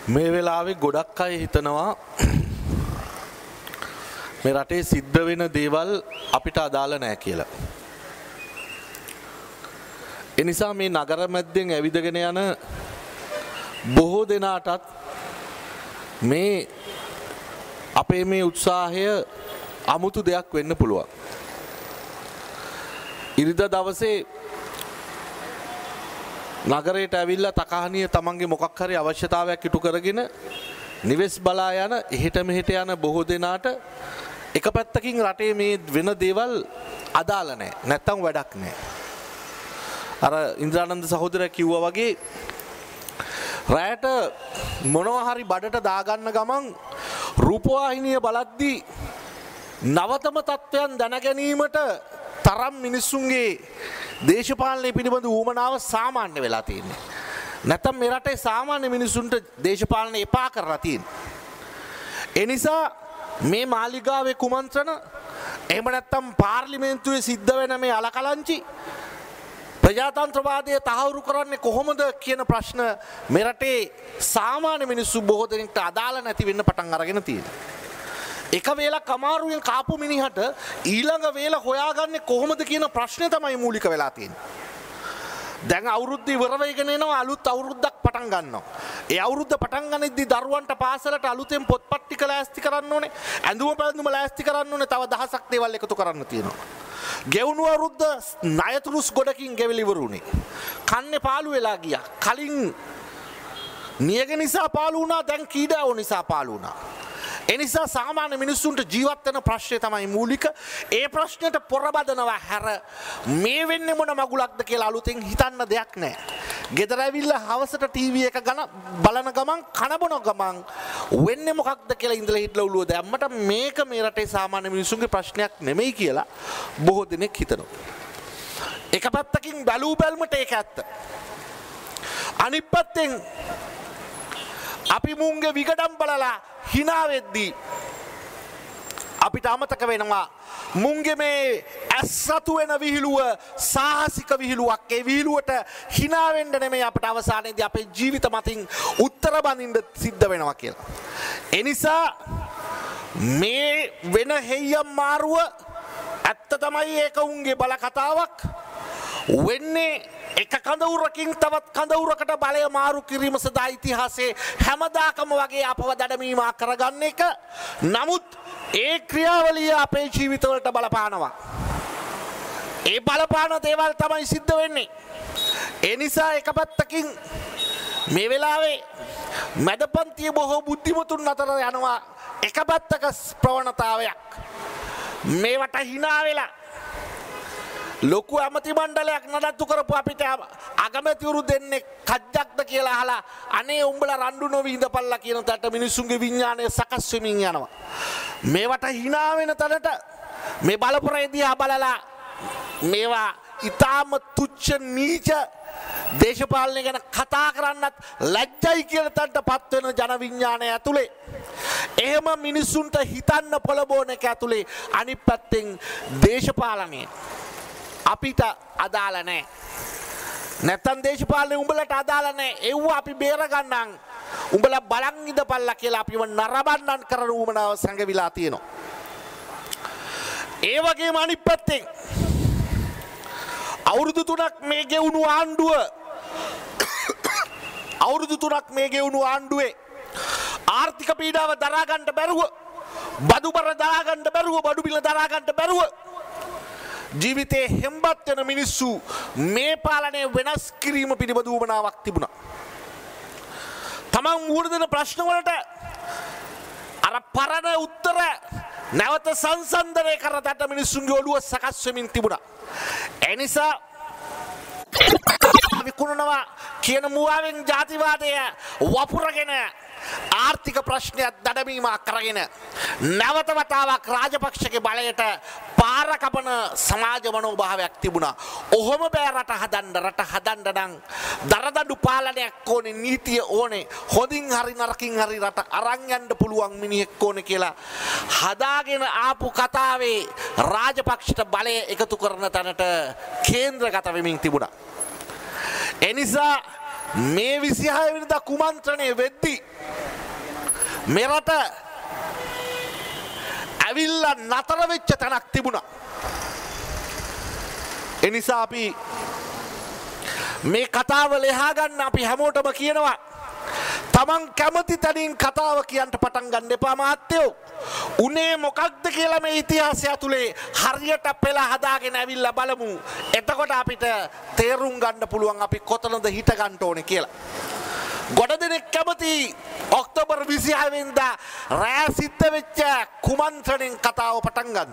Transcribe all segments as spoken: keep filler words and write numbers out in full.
මේ වෙලාවේ ගොඩක් අය හිතනවා මේ රටේ සිද්ධ වෙන දේවල් අපිට අදාළ නැහැ කියලා. ඒ නිසා මේ නගර මැද්දෙන් ඇවිදගෙන යන බොහෝ දෙනාටත් මේ අපේ මේ උත්සාහය අමුතු දෙයක් වෙන්න පුළුවන්. ඉරිදා දවසේ නගරයට ඇවිල්ලා තකහනිය තමන්ගේ මොකක් හරි අවශ්‍යතාවයක් ඉටු කරගෙන නිවෙස් බලා යන එහෙට මෙහෙට යන බොහෝ දෙනාට එක පැත්තකින් රටේ මේ වෙන දේවල් අදාළ නැහැ. නැත්තම් වැඩක් නැහැ. අර ඉන්ද්‍රානන්ද සහෝදරයා කිව්වා වගේ රැයට මොනවා හරි බඩට දාගන්න ගමන් රූපවාහිනිය බලද්දී නවතම තත්ත්වයන් දැන ගැනීමට තරම් මිනිස්සුන්ගේ දේශපාලනය පිළිබඳ ඌමනාව සාමාන්‍ය වෙලා තියෙන්නේ. නැත්තම් මේ රටේ සාමාන්‍ය මිනිස්සුන්ට දේශපාලනය එපා කරලා තියෙන්නේ. ඒ නිසා මේ මාලිගාවේ කුමන්ත්‍රණ එහෙම නැත්තම් පාර්ලිමේන්තුවේ සිද්ධ වෙන මේ අලකලංචි ප්‍රජාතන්ත්‍රවාදය තහවුරු කරන්නේ කොහොමද කියන ප්‍රශ්න මේ රටේ සාමාන්‍ය මිනිස්සු බොහෝ දෙනෙක්ට අදාළ නැති වෙන්න පටන් අරගෙන තියෙනවා. එක වේලක් අමාරුවෙන් කාපු මිනිහට ඊළඟ වේල හොයාගන්නේ කොහොමද කියන ප්‍රශ්නේ තමයි මූලික වෙලා තියෙන්නේ. දැන් අවුරුද්ද ඉවර වෙගෙන එනවා අලුත් අවුරුද්දක් පටන් ගන්නවා. ඒ අවුරුද්ද පටන් ගනිද්දී දරුවන්ට පාසලට අලුතෙන් පොත්පත් ටික ලෑස්ති කරන්න ඕනේ. ඇඳුම පැළඳුම ලෑස්ති කරන්න ඕනේ. තව දහසක් දේවල් එකතු කරන්න තියෙනවා. ගෙවුණු අවුරුද්ද ණයතුරුස් ගොඩකින් ගෙවිලි ඉවරුනේ. කන්නේ පාළු වෙලා ගියා. කලින් නියග නිසා පාළු වුණා, දැන් කීඩාව නිසා පාළු වුණා. ඒ නිසා සාමාන්‍ය මිනිස්සුන්ට ජීවත් වෙන ප්‍රශ්නේ තමයි මූලික. ඒ ප්‍රශ්නෙට පොරබදනවා හැර මේ වෙන්නේ මොන මගුලක්ද කියලා අලුතෙන් හිතන්න දෙයක් නැහැ. ගෙදර ඇවිල්ලා හවසට ටීවී එක ගන බලන ගමන් කන බොන ගමන් වෙන්නේ මොකක්ද කියලා ඉඳලා හිටලා උළුව දැම්මට මේක මේ රටේ සාමාන්‍ය මිනිස්සුන්ගේ ප්‍රශ්නයක් නෙමෙයි කියලා බොහෝ දෙනෙක් හිතනවා. එක පැත්තකින් බැලූ බැල්මට ඒක ඇත්ත. අනිත් පැත්තෙන් අපි මුන්ගේ විගඩම් බලලා hina වෙද්දී අපිට අමතක වෙනවා මුන්ගේ මේ ඇස්සතු වෙන විහිළුව සාහසික විහිළුවක්. ඒ විහිළුවට hina වෙන්න නෙමෙයි අපිට අවසානයේදී අපේ ජීවිත මතින් උත්තර බඳින්න සිද්ධ වෙනවා කියලා. ඒ නිසා මේ වෙන හේයම් මාරුව ඇත්ත තමයි ඒක උන්ගේ බල කතාවක් වෙන්නේ. එක කඳවුරකින් තවත් කඳවුරකට බලය මාරු කිරීම සදා ඉතිහාසයේ හැමදාකම වගේ අපව දඩමීමා කරගන්න එක. නමුත් ඒ ක්‍රියාවලිය අපේ ජීවිතවලට බලපානවා. ඒ බලපාන දේවල් තමයි සිද්ධ වෙන්නේ. ඒ නිසා එක පැත්තකින් මේ වෙලාවේ මැදපන්තිය බොහෝ බුද්ධිමතුන් අතර යනවා එක පැත්තක ප්‍රවණතාවයක්. මේවට hina වෙලා ලොකු ඇමති මණ්ඩලයක් නඩත්තු කරපු අපිට අගමැතිවරු දෙන්නේ කජ්ජක්ද කියලා අහලා අනේ උඹලා රණ්ඩු නොවි ඉඳපල්ලා කියන තට මිනිස්සුන්ගේ විඥානය සකස් වෙමින් යනවා. මේවට hina වෙන තැනට මේ බලපරේදී බලලා මේවා ඊටාම තුච්ච නීච දේශපාලනය ගැන කතා කරන්නත් ලැජ්ජයි කියන තැනටපත් වෙන ජන විඥානය ඇතුලේ එහෙම මිනිස්සුන්ට හිතන්න පොළඹවන එක ඇතුලේ අනිත් පැත්තෙන් දේශපාලනය අපිට අදාළ නැහැ. නැත්තම් දේශපාලනේ උඹලට අදාළ නැහැ. ඒව අපි බේර ගන්නම්. උඹලා බලන් ඉඳපල්ලා කියලා අපිව නරඹන්නන් කරන උමනාව සංගවිලා තියෙනවා. ඒ වගේම අනිත් පැත්තෙන් අවුරුදු තුනක් මේ ගෙවුණු ආණ්ඩුව අවුරුදු තුනක් මේ ගෙවුණු ආණ්ඩුවේ ආර්ථික පීඩාව දරා ගන්න බැරුව බඩු බර දරා ගන්න බැරුව බඩු බිල දරා ගන්න බැරුව ජීවිතේ හෙම්බත් වෙන මිනිස්සු මේ පාලනය වෙනස් කිරීම පිළිබඳ උවමනාවක් තිබුණා. තමන් මුහුණ දෙන ප්‍රශ්න වලට අර පරණ උත්තර නැවත සංසන්දනය කරතට මිනිස්සුන්ගේ ඔළුව සකස් වෙමින් තිබුණා. ඒ නිසා විකුණනවා කියන මුවාවෙන් ජාතිවාදය වපුරගෙන ආර්ථික ප්‍රශ්නයක් දඩමීමක් කරගෙන නැවත වතාවක් රාජපක්ෂගේ බලයට පාර කපන සමාජ මනෝභාවයක් තිබුණා. ඔහොම බෑ රට හදන්න. රට හදන්න නම් දරදඬු පාලනයක් ඕනේ, නීතිය ඕනේ. හොඳින් හරි නරකින් හරි රට අරන් යන්න පුළුවන් මිනිහෙක් ඕනේ කියලා හදාගෙන ආපු කතාවේ රාජපක්ෂට බලය එකතු කරන තැනට කේන්ද්‍රගත වෙමින් තිබුණා. එනිසා මේ විසිහය වෙනිදා කුමන්ත්‍රණය වෙද්දී මෙරට ඇවිල්ලා නතර වෙච්ච තැනක් තිබුණා. ඒ නිසා අපි මේ කතාව ලියා ගන්න අපි හැමෝටම කියනවා තමන් කැමති තැනින් කතාව කියන්න පටන් ගන්න එපා මහත්තයෝ. උනේ මොකක්ද කියලා මේ ඉතිහාසය ඇතුලේ හරියට පෙළ හදාගෙන ඇවිල්ලා බලමු. එතකොට අපිට තේරුම් ගන්න පුළුවන් අපි කොතනද හිට ගන්න ඕනේ කියලා. ගොඩ දෙනෙක් කැමති ඔක්තෝබර් විසිහය වෙනිදා රෑ සිද්ධ වෙච්ච කුමන්ත්‍රණයෙන් කතාව පටන් ගන්න.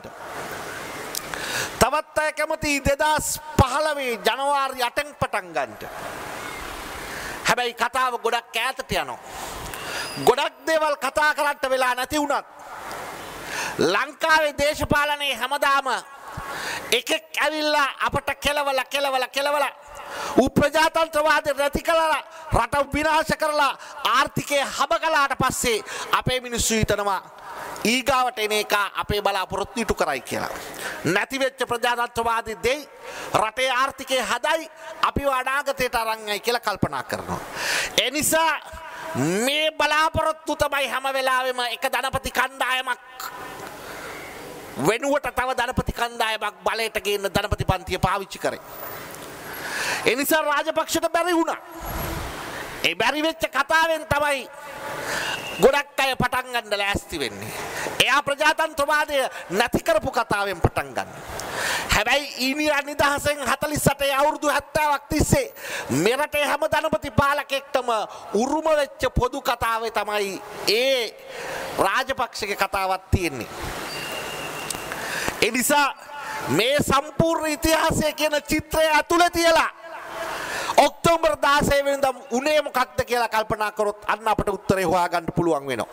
තවත් අය කැමති දෙදාස් පහළොව ජනවාරි අටෙන් පටන් ගන්න. හැබැයි කතාව ගොඩක් ඈතට යනවා. ගොඩක් දේවල් කතා කරන්න වෙලා නැති වුණත් ලංකාවේ දේශපාලනයේ හැමදාම එකෙක් ඇවිල්ලා අපට කෙලවල කෙලවල කෙලවල ඌ ප්‍රජාතන්ත්‍රවාදය නැති කළා රට විනාශ කරලා ආර්ථිකය හබ කළාට පස්සේ අපේ මිනිස්සු හිතනවා ඊගාවට එන එක අපේ බලාපොරොත්තු ඉටු කරයි කියලා. නැති වෙච්ච ප්‍රජාතන්ත්‍රවාදී දෙයි රටේ ආර්ථිකය හදයි අපිව අනාගතයට අරන් යයි කියලා කල්පනා කරනවා. ඒ නිසා මේ බලාපොරොත්තු තමයි හැම වෙලාවෙම එක ධනපති කණ්ඩායමක් වෙනුවට තව ධනපති කණ්ඩායමක් බලයට ගේන්න ධනපති පන්තිය පාවිච්චි කරේ. ඒ නිසා රාජපක්ෂට බැරි වුණා. ඒ බැරි වෙච්ච කතාවෙන් තමයි ගොඩක් අය පටන් ගන්න ලෑස්ති වෙන්නේ. එයා ප්‍රජාතන්ත්‍රවාදය නැති කරපු කතාවෙන් පටන් ගන්න. හැබැයි ඊනියා නිදහසෙන් හතළිස් අටේ අවුරුදු හැත්තෑවක් තිස්සේ මෙරටේ හැම ධනපති පාලකෙක්ටම උරුම වෙච්ච පොදු කතාවේ තමයි ඒ රාජපක්ෂගේ කතාවක් තියෙන්නේ. ඒ නිසා මේ සම්පූර්ණ ඉතිහාසය කියන චිත්‍රය ඇතුළේ තියලා ඔක්තෝබර් දාසය වෙනිදා උනේ මොකක්ද කියලා කල්පනා කරොත් අන්න අපට උත්තරේ හොයාගන්න පුළුවන් වෙනවා.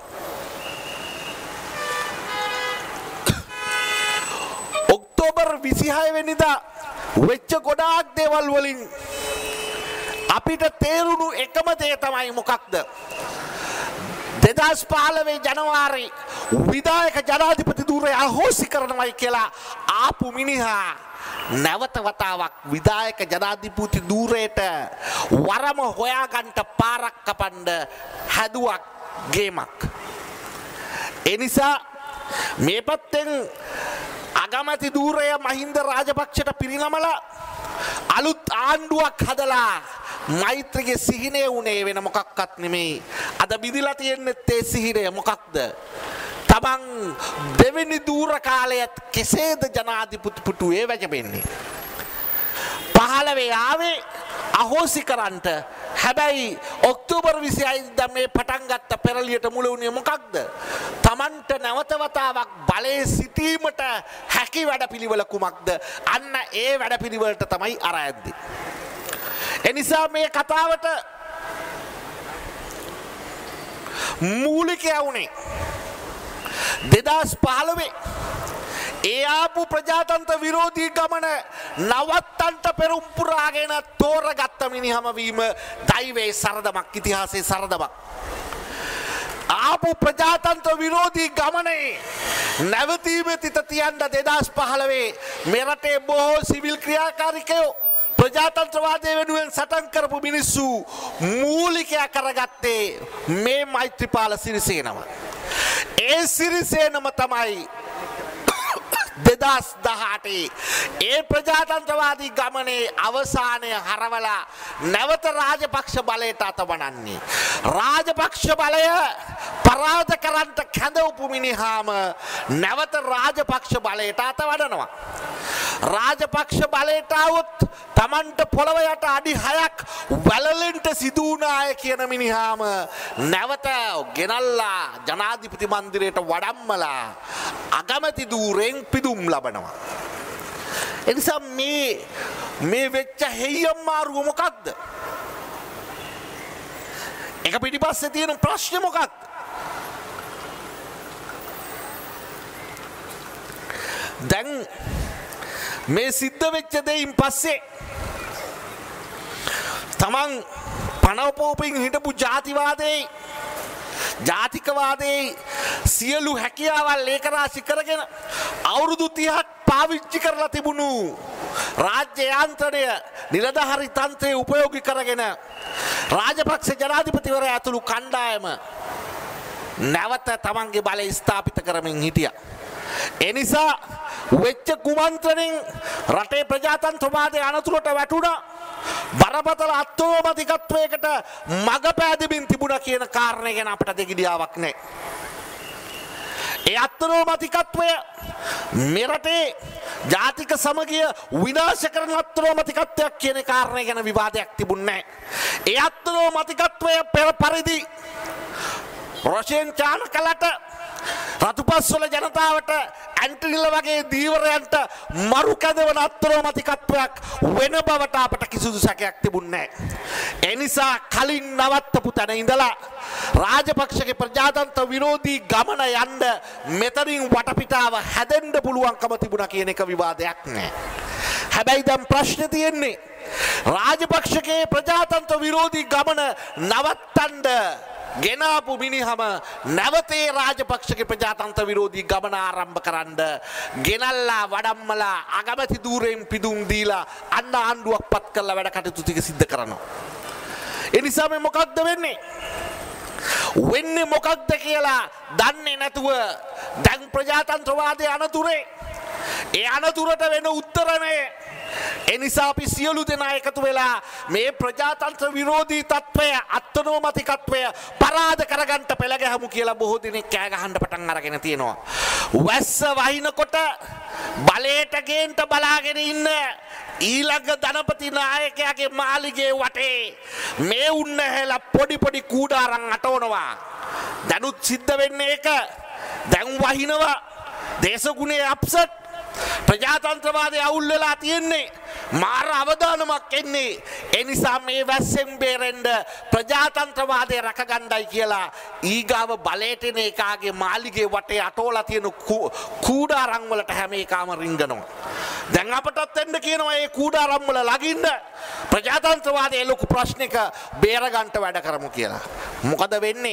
ඔක්තෝබර් විසිහය වෙනිදා වෙච්ච ගොඩාක් දේවල් වලින් අපිට තේරුණු එකම දේ තමයි මොකක්ද? දෙදාස් පහළොව ජනවාරි විධායක ජනාධිපති ධූරය අහෝසි කරනවයි කියලා ආපු මිනිහා නැවත වතාවක් විධායක ජනාධිපති ධූරයට වරම හොයාගන්න පාරක් කපන්න හැදුවක් ගේමක්. ඒ නිසා මේ පැත්තෙන් අගමැති ධූරය මහින්ද රාජපක්ෂට පිරිනමලා අලුත් ආණ්ඩුවක් හදලා මෛත්‍රිගේ සිහිනය උනේ වෙන මොකක්වත් නෙමෙයි. අද බිඳිලා තියෙන්නේ ඒ සිහිනය මොකක්ද? තමන් දෙවෙනි ධූර කාලයත් කෙසේද ජනාධිපති පුටුවේ වැජබෙන්නේ? පහළොව ආවේ අහෝසි කරන්ට. හැබැයි ඔක්තෝබර් විසිහය මේ පටන් ගත්ත පෙරලියට මුල වුණේ මොකක්ද? තමන්ට නැවත වතාවක් බලයේ සිටීමට හැකි වැඩපිළිවෙල කුමක්ද? අන්න ඒ වැඩපිළිවෙලට තමයි අර ඇද්දේ. එනිසා මේ කතාවට මූලිකය වුණේ දෙදාස් පහළොව ඒ ආපු ප්‍රජාතන්ත්‍ර විරෝධී ගමන නවත්තන්ට පෙරම් පුරාගෙන තෝරගත්ත මිනිහම වීම දෛවයේ සරදමක්, ඉතිහාසයේ සරදමක්. ආපු ප්‍රජාතන්ත්‍ර විරෝධී ගමනේ නැවතීමේ තිත තියන්න දෙදාස් පහළොව මෙරටේ බොහෝ සිවිල් ක්‍රියාකාරිකයෝ ප්‍රජාතන්ත්‍රවාදය වෙනුවෙන් සටන් කරපු මිනිස්සු මූලිකයා කරගත්තේ මේ මෛත්‍රීපාල සිරිසේනම. ඒ සිරිසේනම තමයි දෙදාස් දහඅටේ ඒ ප්‍රජාතන්ත්‍රවාදී ගමනේ අවසානය හරවලා නැවත රාජපක්ෂ බලයට අතවනන්නේ. රාජපක්ෂ බලය පරාද කරන්න කැඳවපු මිනිහාම නැවත රාජපක්ෂ බලයට අතවඩනවා. රාජපක්ෂ බලයට આવොත් තමන්ට පොළව යට අඩි හයක් වැළලෙන්ට සිදු වුණාය කියන මිනිහාම නැවත ගෙනල්ලා ජනාධිපති මන්දිරයට වඩම්මලා අගමැති ධූරයෙන් පිදුම් ලබනවා. එනිසා මේ මේ වෙච්ච හේයම් මාරුව මොකක්ද? එක පිටිපස්සේ තියෙන ප්‍රශ්නේ මොකක්ද? දැන් මේ සිද්ධ වෙච්ච දෙයින් පස්සේ තමන් පනවපෝපින් හිටපු ජාතිවාදයේ ජාතිකවාදයේ සියලු හැකියාවල් ඒකරාශි කරගෙන අවුරුදු තිහක් පාවිච්චි කරලා තිබුණු රාජ්‍ය යාන්ත්‍රණය නිලධාරි තන්ත්‍රය උපයෝගී කරගෙන රාජපක්ෂ ජනාධිපතිවරයා ඇතුළු කණ්ඩායම නැවත තමන්ගේ බලය ස්ථාපිත කරමින් හිටියා. ඒ නිසා වෙච්ච කුමන්ත්‍රණයෙන් රටේ ප්‍රජාතන්ත්‍රවාදයේ අනතුරට වැටුණා. බරපතල අත්නෝමතිකත්වයකට මඟ පෑදෙමින් තිබුණා කියන කාරණය ගැන අපිට දෙගිඩියාවක් නැහැ. ඒ අත්නෝමතිකත්වය මෙරටේ ජාතික සමගිය විනාශ කරන අත්නෝමතිකත්වයක් කියන කාරණය ගැන විවාදයක් තිබුණේ නැහැ. ඒ අත්නෝමතිකත්වය පෙර පරිදි රොෂෙන් චානකලට රතුපස්වල ජනතාවට ඇන්ටිනිල වගේ දීවරයන්ට මරු කැදවන අත්නෝමතිකත්වයක් වෙන බවට අපට කිසිදු සැකයක් තිබුණේ නැහැ. ඒ නිසා කලින් නවත්තපු තැන ඉඳලා රාජපක්ෂගේ ප්‍රජාතන්ත්‍ර විරෝධී ගමන යන්න මෙතනින් වටපිටාව හැදෙන්න පුළුවන්කම තිබුණා කියන එක විවාදයක් නැහැ. හැබැයි දැන් ප්‍රශ්නේ තියෙන්නේ රාජපක්ෂගේ ප්‍රජාතන්ත්‍ර විරෝධී ගමන නවත්තන්න ගෙනාපු මිනිහම නැවතේ රාජපක්ෂගේ ප්‍රජාතන්ත්‍ර විරෝධී ගමන ආරම්භ කරන්න ගෙනල්ලා වඩම්මලා අගමැති ධූරයෙන් පිදුම් දීලා අන්න ආණ්ඩුවක් පත් කරලා වැඩ කටයුතු ටික සිද්ධ කරනවා. ඒ නිසා මේ මොකක්ද වෙන්නේ? වෙන්නේ මොකක්ද කියලා දන්නේ නැතුව දැන් ප්‍රජාතන්ත්‍රවාදයේ අනතුරේ ඒ අනතුරට වෙන උත්තරනේ. ඒ නිසා අපි සියලු දෙනා එකතු වෙලා මේ ප්‍රජාතන්ත්‍ර විරෝධී තත්ත්වය අත්නෝමතිකත්වය පරාද කරගන්න පෙළ ගැහමු කියලා බොහෝ දිනෙක කෑ ගහන්න පටන් අරගෙන තියෙනවා. වැස්ස වහිනකොට බලයට ගේන්න බලාගෙන ඉන්න ඊළඟ ධනපති නායකයාගේ මාලිගේ වටේ මේ උන්නැහැලා පොඩි පොඩි කූඩාරම් අටවනවා. දැනුත් සිද්ධ වෙන්නේ ඒක. දැන් වහිනවා දේශගුණයේ අප්සෙට් ප්‍රජාතන්ත්‍රවාදය අවුල් වෙලා තියෙන්නේ. මාර අවදානමක් එන්නේ. ඒ නිසා මේ වැස්සෙන් බේරෙන්න ප්‍රජාතන්ත්‍රවාදය රැකගන්නයි කියලා ඊගාව බලයට එන එකාගේ මාලිගේ වටේ අටෝලා තියෙන කූඩාරම් වලට හැම එකම රිංගනවා. දැන් අපටත් එන්න කියනවා මේ කූඩාරම් වල ළඟින්න ප්‍රජාතන්ත්‍රවාදයේ ලොකු ප්‍රශ්නයක බේරගන්න වැඩ කරමු කියලා. මොකද වෙන්නේ?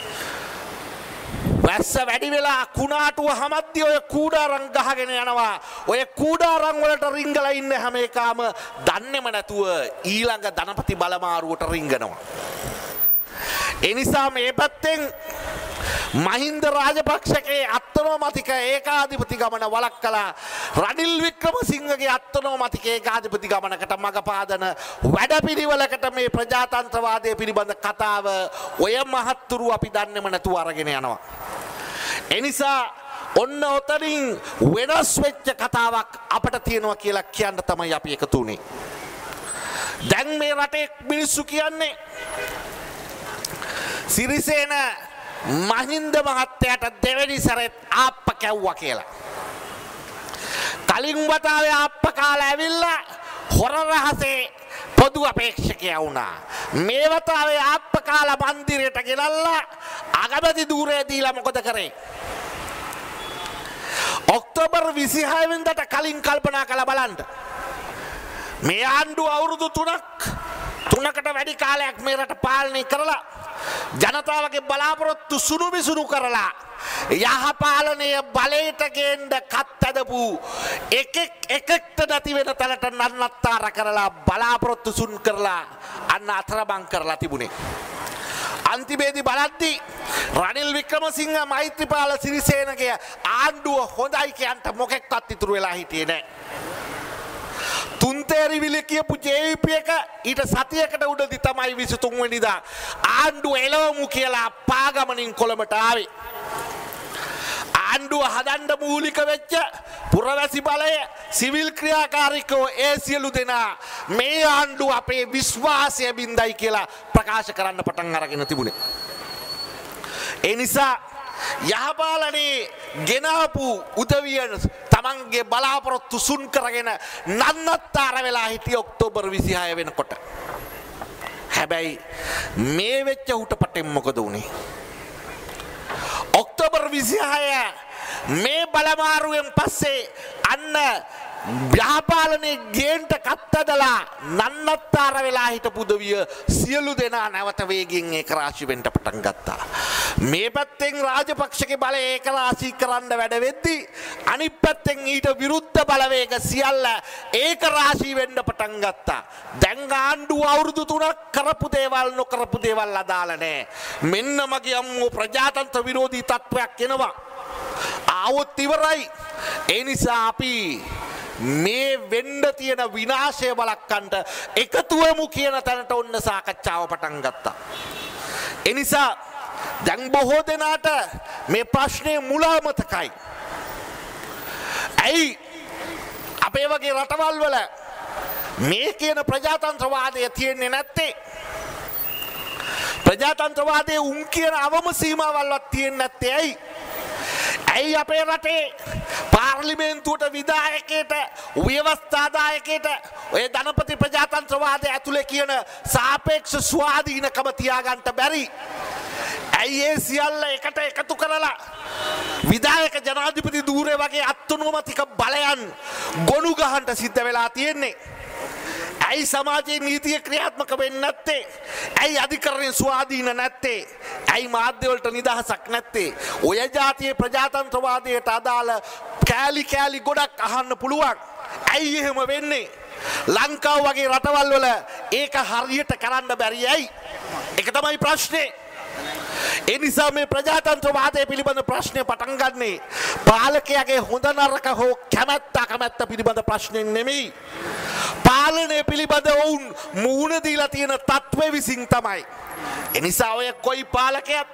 වැස්ස වැඩි වෙලා කුණාටුව හැමද්දී ඔය කූඩාරම් ගහගෙන යනවා. ඔය කූඩාරම් වලට රිංගලා ඉන්න හැම එකම දන්නේම නැතුව ඊළඟ ධනපති බලමාරුවට රිංගනවා. ඒ නිසා මේ පැත්තෙන් මහින්ද රාජපක්ෂගේ අත්නෝමතික ඒකාධිපති ගමන වළක්වලා රනිල් වික්‍රමසිංහගේ අත්නෝමතික ඒකාධිපති ගමනකට මඟ පාදන වැඩපිළිවෙලකට මේ ප්‍රජාතන්ත්‍රවාදය පිළිබඳ කතාව ඔය මහත්තුරු අපි දන්නේම නැතුව අරගෙන යනවා. එනිසා ඔන්න ඔතනින් වෙනස් වෙච්ච කතාවක් අපට තියෙනවා කියලා කියන්න තමයි අපි එකතු වුනේ. දැන් මේ රටේ මිනිස්සු කියන්නේ සිරිසේන මහින්ද මහත්තයාට දෙවෙනි සැරේත් ආප්ප කැව්වා කියලා. කලින් වතාවේ ආප්ප කාලා ඇවිල්ලා හොර රහසේ පොදු අපේක්ෂකයා වුණා. මේ වතාවේ ආප්ප කාලා මන්දිරයට ගෙනල්ලා අගමැති ධූරය දීලා මොකද කරේ? ඔක්තෝබර් විසිහය වෙනිදාට කලින් කල්පනා කරලා බලන්න. මේ ආණ්ඩුව අවුරුදු තුනක් තුනකට වැඩි කාලයක් මේ රට පාලනය කරලා ජනතාවගේ බලාපොරොත්තු සුණු විසුණු කරලා යහපාලනය බලයට ගේන්න කත් ඇදපු එකෙක් එකෙක්ට නැති වෙන තැනට නන්නත්තර කරලා බලාපොරොත්තු සුන් කරලා අන්න අතරමං කරලා තිබුණේ. අන්තිමේදී බලද්දී රනිල් වික්‍රමසිංහ මෛත්‍රීපාල සිරිසේනගේ ආණ්ඩුව හොඳයි කියන්ට මොකෙක්වත් ඉතුරු වෙලා හිටියේ නැහැ. තුන්තේරි විල කියපු ජේ වී පී එක ඊට සතියකට උඩදී තමයි විසිතුන් වෙනිදා ආණ්ඩුව එළවමු කියලා පාගමනින් කොළඹට ආවේ. ආණ්ඩුව හදන්න මූලික වෙච්ච පුරවැසි බලය සිවිල් ක්‍රියාකාරීකෝ ඒ සියලු දෙනා මේ ආණ්ඩුව අපේ විශ්වාසය බින්දයි කියලා ප්‍රකාශ කරන්න පටන් අරගෙන තිබුණේ. ඒ නිසා යහපාලනේ ගෙනාපු උදවිය තමන්ගේ බලාපොරොත්තු සුන් කරගෙන නන්නත්තර වෙලා හිටිය ඔක්තෝබර් විසිහය වෙනකොට. හැබැයි මේ වෙච්ච හුටපටෙන් මොකද වුනේ? ඔක්තෝබර් විසිහය මේ බලමාරුවෙන් පස්සේ අන්න ව්‍යාපාලනයේ ගේන්ට කත්තදලා නන්නත්තර වෙලා හිටපු උදවිය සියලු දෙනා නැවත වේගයෙන් ඒකරාශී වෙන්න පටන් ගත්තා. මේ පැත්තෙන් රාජපක්ෂගේ බලය ඒකරාශී කරන්න වැඩ වෙද්දී අනිත් පැත්තෙන් ඊට විරුද්ධ බලවේග සියල්ල ඒකරාශී වෙන්න පටන් ගත්තා. දැන් ආණ්ඩුව අවුරුදු තුනක් කරපු දේවල් නොකරපු දේවල් අදාළ නැහැ. මෙන්න මගේ අම්මෝ ප්‍රජාතන්ත්‍ර විරෝධී තත්වයක් එනවා. ආවොත් ඉවරයි. ඒ නිසා අපි මේ වෙන්න තියෙන විනාශය බලක්කන්ට එකතු වෙමු කියන තැනට ඔන්න සාකච්ඡාව පටන් ගත්තා. ඒ නිසා දැන් බොහෝ දෙනාට මේ ප්‍රශ්නේ මුල අමතකයි. ඇයි අපේ වගේ රටවල් වල මේ කියන ප්‍රජාතන්ත්‍රවාදය තියෙන්නේ නැත්තේ? ප්‍රජාතන්ත්‍රවාදයේ උන් කියන අවම සීමාවල්වත් තියෙන්නේ නැත්තේ ඇයි? ඇයි අපේ රටේ පාර්ලිමේන්තුවට විධායකයට ව්‍යවස්ථාදායකයට ඔය ධනපති ප්‍රජාතන්ත්‍රවාදය ඇතුලේ කියන සාපේක්ෂ ස්වාධීනකම තියාගන්න බැරි? ඇයි ඒ සියල්ල එකට එකතු කරලා විධායක ජනාධිපති ධූරේ වගේ අත්නොමතික බලයන් ගොනු ගහන්න සිද්ධ වෙලා තියෙන්නේ? ඇයි සමාජයේ නීතිය ක්‍රියාත්මක වෙන්නේ නැත්තේ? ඇයි අධිකරණයේ ස්වාධීන නැත්තේ? ඇයි මාධ්‍ය වලට නිදහසක් නැත්තේ? ඔය જાතියේ ප්‍රජාතන්ත්‍රවාදයට අදාළ කෑලි කෑලි ගොඩක් අහන්න පුළුවන්. ඇයි එහෙම වෙන්නේ? ලංකාව වගේ රටවල් වල ඒක හරියට කරන්න බැරි ඇයි? ඒක තමයි ප්‍රශ්නේ. ඒ නිසා මේ ප්‍රජාතන්ත්‍රවාදය පිළිබඳ ප්‍රශ්නය පටන් ගන්නේ පාලකයාගේ හොඳ නරක හෝ කැමැත්ත අකමැත්ත පිළිබඳ ප්‍රශ්නෙන් නෙමෙයි. පාලනය පිළිබඳ ඔවුන් මූණ දීලා තියෙන තත්ත්වය විසින් තමයි. ඒ නිසා ඔය කොයි පාලකයක්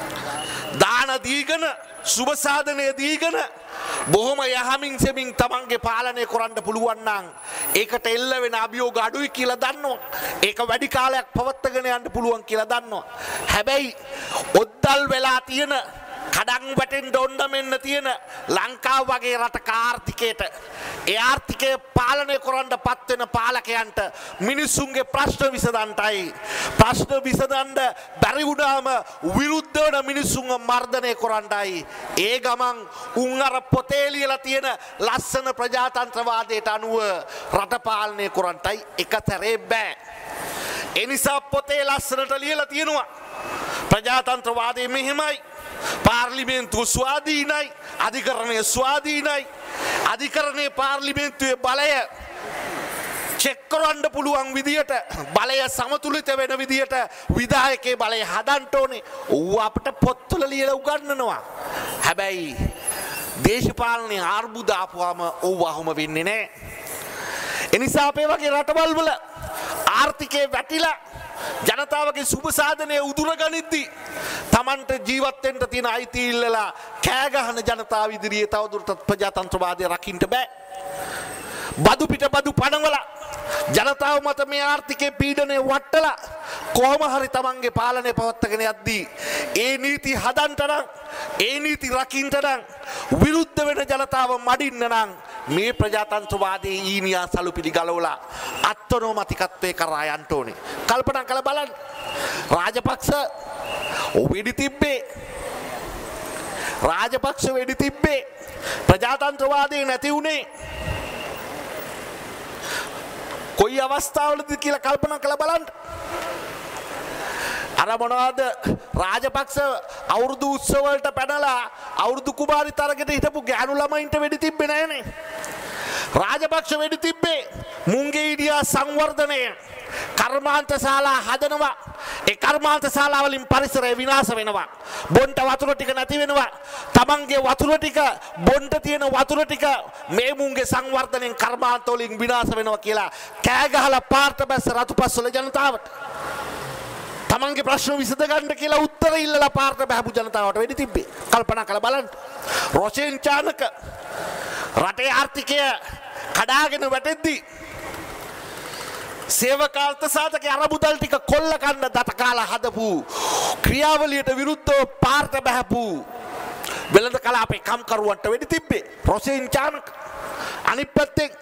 දාන දීගෙන සුබ සාධනය දීගෙන බොහොම යහමින් සෙමින් තමන්ගේ පාලනය කරන්න පුළුවන් නම් ඒකට එල්ල වෙන අභියෝග අඩුයි කියලා දන්නවා. ඒක වැඩි කාලයක් පවත්වාගෙන යන්න පුළුවන් කියලා දන්නවා. හැබැයි ඔද්දල් වෙලා තියෙන කඩන් වැටෙන්න ඔන්න මෙන්න තියෙන ලංකාව වගේ රටක ආර්ථිකයට ඒ ආර්ථිකය පාලනය කරන්න පත් වෙන පාලකයන්ට මිනිසුන්ගේ ප්‍රශ්න විසඳන්නයි ප්‍රශ්න විසඳන්න බැරි වුණාම විරුද්ධ වෙන මිනිසුන්ව මර්ධනය කරන්නයි ඒ ගමන් උන් අර පොතේ ලියලා තියෙන ලස්සන ප්‍රජාතන්ත්‍රවාදයට අනුව රට පාලනය කරන්නයි එකතරේ බෑ. ඒ නිසා පොතේ ලස්සනට ලියලා තියෙනවා ප්‍රජාතන්ත්‍රවාදය මෙහෙමයි, පාර්ලිමේන්තුව ස්වාධීනයි, අධිකරණය ස්වාධීනයි, අධිකරණයේ පාර්ලිමේන්තුවේ බලය චෙක් කරන්න පුළුවන් විදියට බලය සමතුලිත වෙන විදියට විධායකයේ බලය හදන්න ඕනේ. ඌ අපිට පොත්වල ලියලා උගන්වනවා. හැබැයි දේශපාලනයේ ආර්බුද ආපුවාම ඌ වහම වෙන්නේ නැහැ. ඒ නිසා අපේ වගේ රටවල් වල ආර්ථිකේ වැටිලා ජනතාවගේ සුබ සාධනය උදුරගනිද්දී තමන්ට ජීවත් වෙන්න තියෙන අයිතිය ඉල්ලලා කෑ ගහන ජනතාව ඉදිරියේ තවදුරටත් ප්‍රජාතන්ත්‍රවාදය රකින්න බෑ. බදු පිට බදු පනවලා ජනතාව මත මේ ආර්ථිකයේ පීඩනය වට්ටලා කොහොම හරි තමන්ගේ පාලනය පවත්වාගෙන යද්දී ඒ නීති හදන්න නම් ඒ නීති රකින්න නම් විරුද්ධ වෙන ජනතාව මඩින්න නම් මේ ප්‍රජාතන්ත්‍රවාදයේ ඊනියා සලුපිලි ගලවලා අත්නොමතිකත්වයේ කරා යන්න ඕනේ. කල්පනා කරලා බලන්න. රාජපක්ෂ වෙඩි තිබ්බේ රාජපක්ෂ වෙඩි තිබ්බේ ප්‍රජාතන්ත්‍රවාදයේ නැති උනේ කොයි අවස්ථාවලද කියලා කල්පනා කරලා බලන්න. අර මොනවද රාජපක්ෂ අවුරුදු උත්සව වලට පැනලා අවුරුදු කුමාරි තරගයට හිටපු ගෑනු ළමයින්ට වෙඩි තිබ්බේ නැහනේ. රාජපක්ෂ වෙඩි තිබ්බේ මුංගේ ඉඩියා සංවර්ධනය කර්මාන්ත ශාලා හදනවා. ඒ කර්මාන්ත ශාලා වලින් පරිසරය විනාශ වෙනවා. බොන්ට වතුර ටික නැති වෙනවා. තමන්ගේ වතුර ටික බොන්ට තියෙන වතුර ටික මේ මුංගේ සංවර්ධනයෙන් කර්මාන්ත වලින් විනාශ වෙනවා කියලා කෑ ගහලා පාර්ත බැස්ස රතුපස්වල ජනතාවට තමන්ගේ ප්‍රශ්න විසඳ ගන්න කියලා උත්තර ඉල්ලලා පාර්ත බහපු ජනතාවට වෙඩි තිබ්බේ. කල්පනා කරලා බලන්න. රොෂෙන් චානක රටේ ආර්ථිකය කඩාගෙන වැටෙද්දී සේවකාර්ත සාධකේ අරමුදල් ටික කොල්ල කන්න දත කාලා හදපු ක්‍රියාවලියට විරුද්ධව පාර්ත බහපු වෙළඳ කලාපේ කම්කරුවන්ට වෙඩි තිබ්බේ රොෂෙන් චානක. අනිත් පැත්තෙන්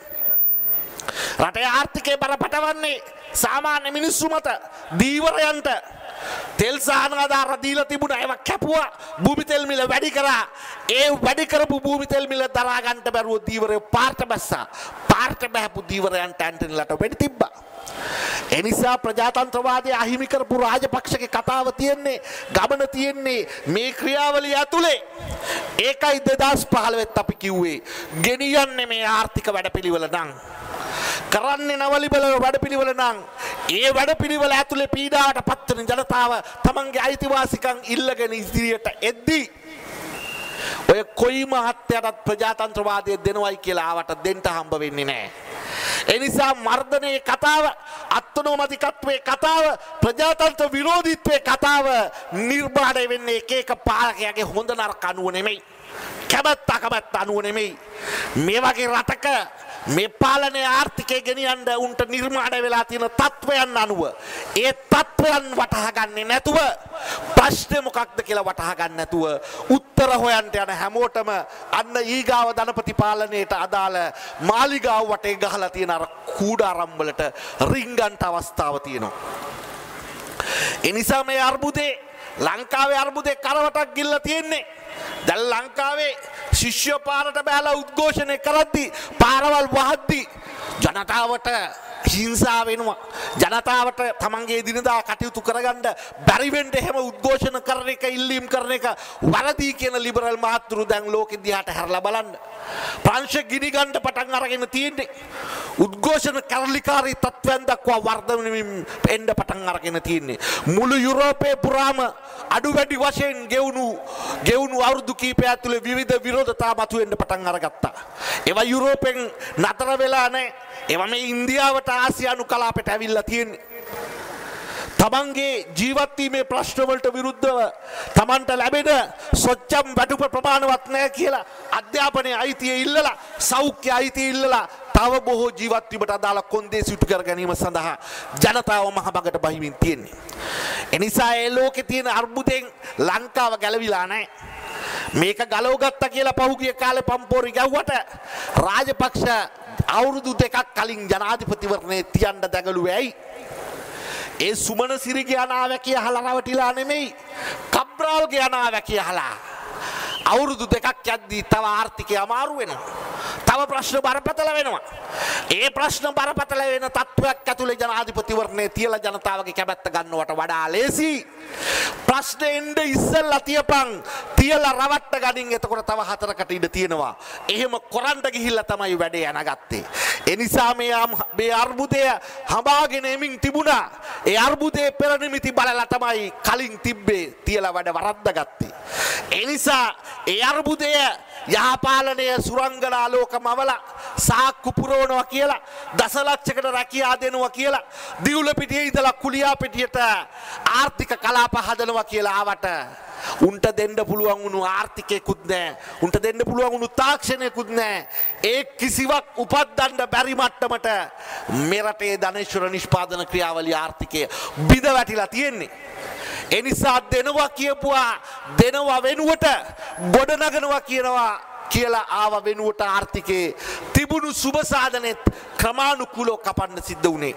රටේ ආර්ථිකය බරපතවන්නේ සාමාන්‍ය මිනිස්සු මත දීවරයන්ට තෙල් සහන ආධාර දීලා තිබුණා ඒවා කැපුවා භූමි තෙල් මිල වැඩි කරා ඒ වැඩි කරපු භූමි තෙල් මිල දරා ගන්නට බැරුව දීවරය පාර්ට බැස්සා පාර්ට බැහැපු දීවරයන්ට ඇන්ටනිලට වෙඩි තිබ්බා එනිසා ප්‍රජාතන්ත්‍රවාදය අහිමි කරපු රාජපක්ෂගේ කතාව තියෙන්නේ ගමන තියෙන්නේ මේ ක්‍රියාවලිය ඇතුලේ ඒකයි දෙදාස් පහළොව අපි කිව්වේ ගෙනියන්නේ මේ ආර්ථික වැඩපිළිවෙල නම් කරන්නේ නවලිබල වැඩපිළිවෙල නම් ඒ වැඩපිළිවෙල ඇතුලේ පීඩාවට පත්වන ජනතාව තමන්ගේ අයිතිවාසිකම් ඉල්ලගෙන ඉදිරියට එද්දී ඔය කොයි මහත්යටත් ප්‍රජාතන්ත්‍රවාදය දෙනවයි කියලා ආවට දෙන්න හම්බ වෙන්නේ නැහැ. ඒ නිසා මර්ධනයේ කතාව අත්නෝමතිකත්වයේ කතාව ප්‍රජාතන්ත්‍ර විරෝධීත්වයේ කතාව නිර්මාණය වෙන්නේ එක එක පාලකයාගේ හොඳ නරක අනුව නෙමෙයි. කැමැත්ත අකමැත්ත අනුව නෙමෙයි. මේ වගේ රටක මේ පාලනයේ ආර්ථිකය ගෙනියන්න උන්ට නිර්මාණය වෙලා තියෙන තත්වයන් අනුව ඒ තත්වයන් වටහා ගන්නේ නැතුව ප්‍රශ්නේ මොකක්ද කියලා වටහා ගන්න නැතුව උත්තර හොයන්න යන හැමෝටම අන්න ඊගාව ධනපති පාලනයට අදාළ මාලිගාව වටේ ගහලා තියෙන අර කූඩාරම් වලට රින්ගන්ට අවස්ථාව තියෙනවා. ඒ නිසා මේ අර්බුදේ ලංකාවේ අර්බුදේ කරවටක් ගිල්ලා තියෙන්නේ. දැන් ලංකාවේ ශිෂ්‍ය පාරට බැලලා උද්ඝෝෂණය කරද්දී පාරවල් වහද්දී ජනතාවට හිංසා වෙනවා ජනතාවට තමන්ගේ දිනදා කටයුතු කරගන්න බැරි වෙන්න එහෙම උද්ඝෝෂණ කරන එක ඉල්ලීම් කරන එක වරදී කියන ලිබරල් මහත්තුරු දැන් ලෝකෙ දිහාට හැරලා බලන්න ප්‍රංශ ගිනි ගන්න පටන් අරගෙන තියෙන්නේ උද්ඝෝෂණ කරලිකාරී තත්ත්වයන් දක්වා වර්ධනමින් එන්න පටන් අරගෙන තියෙන්නේ මුළු යුරෝපයේ පුරාම අඩු වැඩි වශයෙන් ගෙවුණු ගෙවුණු අවුරුදු කිහිපය ඇතුලේ විවිධ විරෝධතා මතුවෙන්න පටන් අරගත්තා ඒවා යුරෝපෙන් නතර වෙලා නැහැ ඒවා මේ ඉන්දියාවට ආසියානු කලාපයට ඇවිල්ලා තියෙන්නේ තමන්ගේ ජීවත් වීමේ ප්‍රශ්න වලට විරුද්ධව තමන්ට ලැබෙන සොච්චම් වැටුප ප්‍රමාණවත් නැහැ කියලා අධ්‍යාපනයේ අයිතිය ඉල්ලලා සෞඛ්‍ය අයිතිය ඉල්ලලා තව බොහෝ ජීවත් වීමට අදාළ කොන්දේසි ඉටු කර ගැනීම සඳහා ජනතාව මහබගට බහිමින් තියෙන්නේ. එනිසා ඒ ලෝකේ තියෙන අර්බුදෙන් ලංකාව ගැලවිලා නැහැ. මේක ගලව ගත්තා කියලා පහුගිය කාලේ පම්පෝරි ගැව්වට රාජපක්ෂ අවුරුදු දෙකක් කලින් ජනාධිපතිවරණේ තියන්න දැගලුවේ ඇයි? ඒ සුමන සිරිගේ අනාවැකිය අහලා රවටිලා නෙමෙයි කබ්‍රාල්ගේ අනාවැකිය අහලා අවුරුදු දෙකක් යද්දී තව ආර්ථිකය අමාරු වෙනවා තව ප්‍රශ්න බරපතල වෙනවා ඒ ප්‍රශ්න බරපතල වෙන තත්වයක් ඇතුලේ ජනාධිපතිවරණේ තියලා ජනතාවගේ කැමැත්ත ගන්නවට වඩා ලේසි ප්‍රශ්නේ එnde ඉස්සෙල්ලා තියපන් තියලා රවට්ට ගනින් එතකොට තව හතරකට ඉඳ තියෙනවා එහෙම කොරන්ට ගිහිල්ලා තමයි වැඩේ යනගත්තේ ඒ නිසා මේ මේ අර්බුදය හඹාගෙන එමින් තිබුණා ඒ අර්බුදේ පෙර නිමිති බලලා තමයි කලින් තිබ්බේ තියලා වැඩ වරද්දාගත්තේ ඒ නිසා ඒ අර්බුදය යහපාලනය සුරංගනා ලෝකමවල සාක්කු පුරවනවා කියලා දසලක්ෂයකට රැකියා දෙනවා කියලා දිවුල පිටියේ ඉඳලා කුලියා පිටියට ආර්ථික කලාප හදනවා කියලා ආවට උන්ට දෙන්න පුළුවන් වුණු ආර්ථිකයකුත් නැහැ උන්ට දෙන්න පුළුවන් වුණු තාක්ෂණයකුත් නැහැ ඒ කිසිවක් උපද්දන්න බැරි මට්ටමට මේ රටේ ධනේශ්වර නිෂ්පාදන ක්‍රියාවලිය ආර්ථිකය බිඳ වැටිලා තියෙන්නේ ඒ නිසා දෙනවා කියපුවා දෙනවා වෙනුවට ගොඩනගනවා කියනවා කියලා ආව වෙනුවට ආර්ථිකේ තිබුණු සුබ සාධනෙත් ක්‍රමානුකූලව කපන්න සිද්ධ වුණේ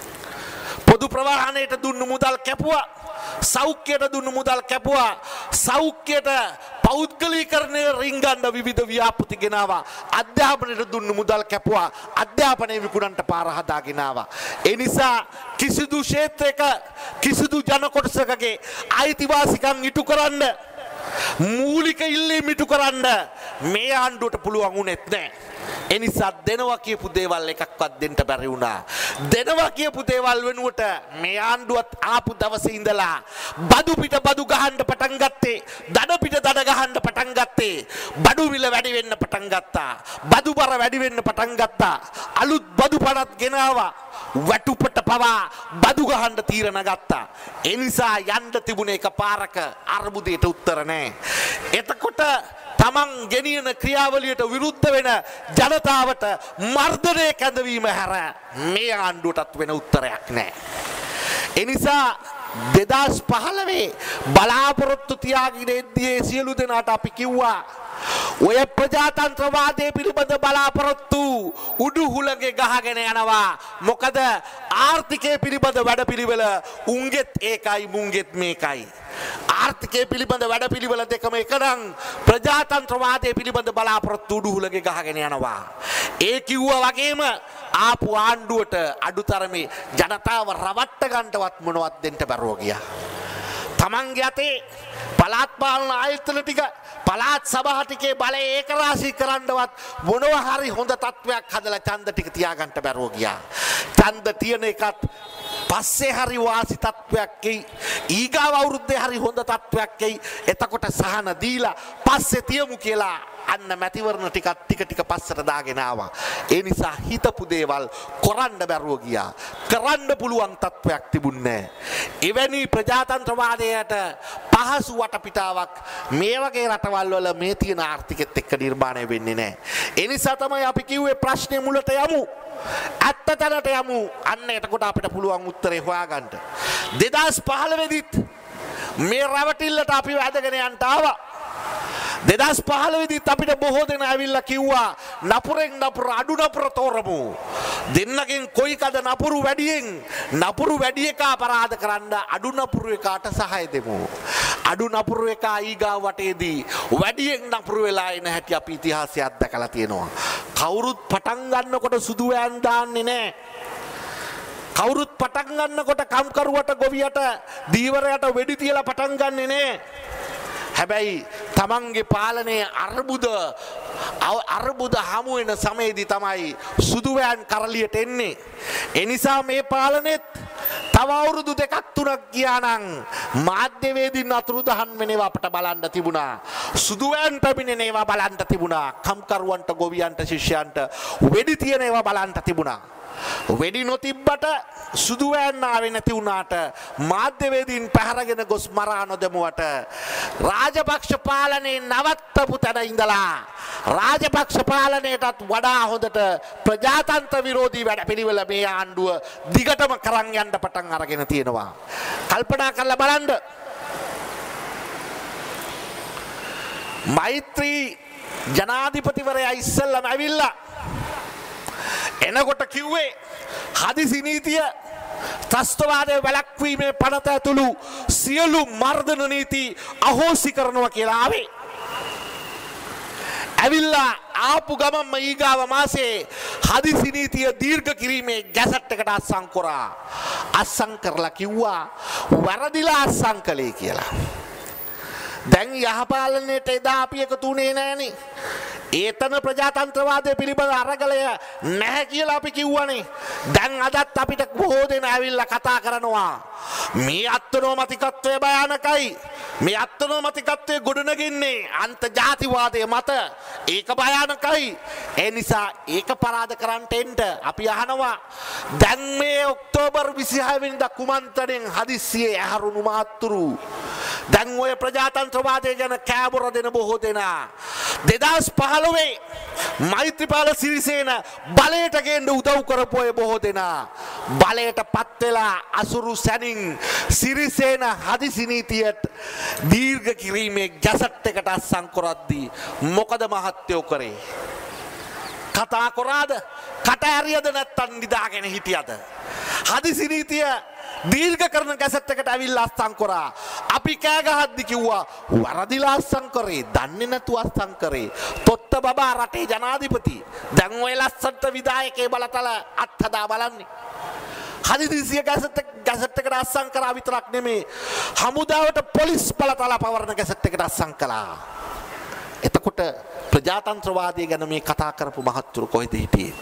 පොදු ප්‍රවාහනයට දුන්නු මුදල් කැපුවා සෞඛ්‍යයට දුන්නු මුදල් කැපුවා සෞඛ්‍යයට පෞද්ගලීකරණය රින්ගන්න විවිධ ව්‍යාපෘති ගෙනාවා අධ්‍යාපනයට දුන්නු මුදල් කැපුවා අධ්‍යාපනයේ විකුණන්නට පාර හදාගෙන ආවා ඒ නිසා කිසිදු ක්ෂේත්‍රයක කිසිදු ජන කොටසකගේ අයිතිවාසිකම් ඉටු කරන්න මූලික ඉල්ලීම් ඉටු කරන්න මේ ආණ්ඩුවට පුළුවන් වුණෙත් නැහැ ඒ නිසා දෙනවා කියපු දේවල් එකක්වත් දෙන්න බැරි වුණා දෙනවා කියපු දේවල් වෙනුවට මේ ආණ්ඩුවත් ආපු දවසේ ඉඳලා බඩු පිට බඩු ගහන්න පටන් ගත්තේ දඩ පිට දඩ ගහන්න පටන් ගත්තේ බඩු මිල වැඩි වෙන්න පටන් ගත්තා බඩු බර වැඩි වෙන්න පටන් ගත්තා අලුත් බඩු පනත් ගෙනාවා වැටුපට පවා බඩු ගහන්න තීරණ ගත්තා ඒ නිසා යන්න තිබුණේ එකපාරක අර්බුදයට උත්තර නැහැ එතකොට තමන් ගෙනියන ක්‍රියාවලියට විරුද්ධ වෙන ජනතාවට මර්ධනය කැඳවීම හැර මේ ආණ්ඩුවටත් වෙන උත්තරයක් නැහැ. ඒ නිසා දෙදාස් පහළොව බලාපොරොත්තු තියාගෙන ඉද්දී සියලු දෙනාට අපි කිව්වා ඔය ප්‍රජාතන්ත්‍රවාදයේ පිළිබඳ බලාපොරොත්තු උඩු හුලඟේ ගහගෙන යනවා. මොකද ආර්ථිකය පිළිබඳ වැඩපිළිවෙල උන්ගෙත් ඒකයි මුන්ගෙත් මේකයි. ආර්ථිකය පිළිබඳ වැඩපිළිවෙල දෙකම එකනම් ප්‍රජාතන්ත්‍රවාදයේ පිළිබඳ බලාපොරොත්තු උඩු හුලඟේ ගහගෙන යනවා. ඒ කිව්වා වගේම ආපු ආණ්ඩුවට අඩුතරමේ ජනතාව රවට්ට ගන්නවත් මොනවත් දෙන්න බැරුව ගියා. තමන්ගේ අතේ පළාත් පාලන ආයතන ටික පළාත් සභා ටිකේ බලය ඒකරාශී කරන්නවත් මොනවා හරි හොඳ තත්වයක් හදලා ඡන්ද ටික තියාගන්න බැරුව ගියා. ඡන්ද තියෙන එකත් පස්සේ හරි වාසි තත්වයක් එයි. ඊගාව අවුරුද්දේ හරි හොඳ තත්වයක් එයි. එතකොට සහන දීලා පස්සේ තියමු කියලා අන්න මැතිවරණ ටිකක් ටික ටික පස්සට දාගෙන ආවා. ඒ නිසා හිතපු දේවල් කරන්න බැරුව ගියා. කරන්න පුළුවන් තත්වයක් තිබුණේ නැහැ. එවැනි ප්‍රජාතන්ත්‍රවාදයට පහසු වටපිටාවක් මේ වගේ රටවල් වල මේ තියෙන ආර්ථිකෙත් එක්ක නිර්මාණය වෙන්නේ නැහැ. ඒ නිසා තමයි අපි කිව්වේ ප්‍රශ්නේ මුලට යමු. ඇත්ත තැනට යමු. අන්න එතකොට අපිට පුළුවන් උත්තරේ හොයාගන්න. දෙදාස් පහළොව දිත් මේ රැවටිල්ලට අපි වැදගෙන යන්න ආවා. දෙදාස් පහළොව දිත් අපිට බොහෝ දෙනා ඇවිල්ලා කිව්වා නපුරෙන් නපුර අඩු නපුර තෝරමු. දෙන්නගෙන් කොයි කද නපුරු වැඩියෙන් නපුරු වැඩි එක අපරාධ කරන්න අඩු නපුරු එකාට සහාය දෙමු. අඩු නපුරු එක ඊගා වටේදී වැඩියෙන් නපුරු වෙලා එන හැටි අපි ඉතිහාසයේ අත්දකලා තියෙනවා. කවුරුත් පටන් ගන්නකොට සුදු වෑන් දාන්නේ නැහැ. කවුරුත් පටන් ගන්නකොට කම්කරුවට ගොවියට දීවරයට වෙඩි තියලා පටන් ගන්නෙ නැහැ. හැබැයි තමන්ගේ පාලනයේ අර්බුද අර්බුද හමු වෙන සමයේදී තමයි සුදුවෑන් කරලියට එන්නේ. ඒ නිසා මේ පාලනෙත් තව අවුරුදු දෙකක් තුනක් ගියා නම් මාධ්‍යවේදීන් අතුරුදහන් වෙනවා අපට බලන්න තිබුණා. සුදුවෑන් පැමිණෙන ඒවා බලන්න තිබුණා. කම්කරුවන්ට ගොවියන්ට ශිෂ්‍යයන්ට වෙඩි තියන ඒවා බලන්න තිබුණා. වෙඩි නොතිබ්බට සුදුවෑන් ආවේ නැති වුණාට මාධ්‍යවේදීන් පැහැරගෙන ගොස් මරා නොදෙමුවට රාජපක්ෂ පාලනයේ නවත්තපු තැන ඉඳලා රාජපක්ෂ පාලනයටත් වඩා හොඳට ප්‍රජාතන්ත්‍ර විරෝධී වැඩපිළිවෙල මේ ආණ්ඩුව දිගටම කරන් යන්න පටන් අරගෙන තියෙනවා. කල්පනා කරලා බලන්න. මෛත්‍රී ජනාධිපතිවරයා ඉස්සෙල්ලම ඇවිල්ලා එනකොට කිව්වේ හදිසි නීතිය ත්‍රස්තවාදය වැළැක්වීමේ පනත ඇතුළු සියලු මර්ධන නීති අහෝසි කරනවා කියලා ආවේ. ඇවිල්ලා ආපු ගමන්ම ඊගාව මාසේ හදිසි නීතිය දීර්ඝ කිරීමේ ගැසට් එකට අත්සන් කරා. අත්සන් කරලා කිව්වා වැරදිලා අත්සන් කළේ කියලා. දැන් යහපාලනයට එදා අපි එකතු වුණේ නෑනේ. ඒතන ප්‍රජාතන්ත්‍රවාදය පිළිබඳ අරගලය නැහැ කියලා අපි කිව්වනේ. දැන් අදත් අපිට බොහෝ දෙනා ඇවිල්ලා කතා කරනවා මේ අත්නෝමතිකත්වය භයානකයි. මේ අත්නෝමතිකත්වය ගොඩනගින්නේ අන්තජාතිවාදයේ මත. ඒක භයානකයි. ඒ නිසා ඒක පරාද කරන්නට එන්න අපි අහනවා දැන් මේ ඔක්තෝබර් විසිහය වෙනිදා කුමන්ත්‍රණයෙන් හදිස්සියේ ඇහැරුණු මාතුරු දැන් ඔය ප්‍රජාතන්ත්‍රවාදය ගැන කෑබොර දෙන බොහෝ දෙනා දෙදාස් පහළොවේ මෛත්‍රීපාල සිරිසේන බලයට ගේන්න උදව් කරපු අය බොහෝ දෙනා බලයට පත් වෙලා අසුරු සැනින් සිරිසේන හදිසි නීතියට දීර්ඝ කිරීමේ ගැසට් එකට අත්සන් කරද්දී මොකද මහත්තයෝ කරේ? කතා කරාද? කට ඇරියද නැත්තම් නිදාගෙන හිටියද? හදිසි නීතිය දීර්ඝ කරන ගැසට් එකට ඇවිල්ලා අත්සන් කරා. අපි කෑ ගහද්දි කිව්වා වරදිලා අත්සන් කරේ, දන්නේ නැතුව අත්සන් කරේ. තොත්ත බබා රටේ ජනාධිපති. දැන් ඔය ලස්සන්ට විධායකේ බලතල අත්හදා බලන්නේ. හදිසිය ගැසට් ගැසට් එකට අත්සන් කරා විතරක් නෙමේ හමුදාවට පොලිස් බලතල පවරන ගැසට් එකට අත්සන් කළා. එතකොට ප්‍රජාතන්ත්‍රවාදය ගැන මේ කතා කරපු මහත්තුරු කොහෙද හිටියේ?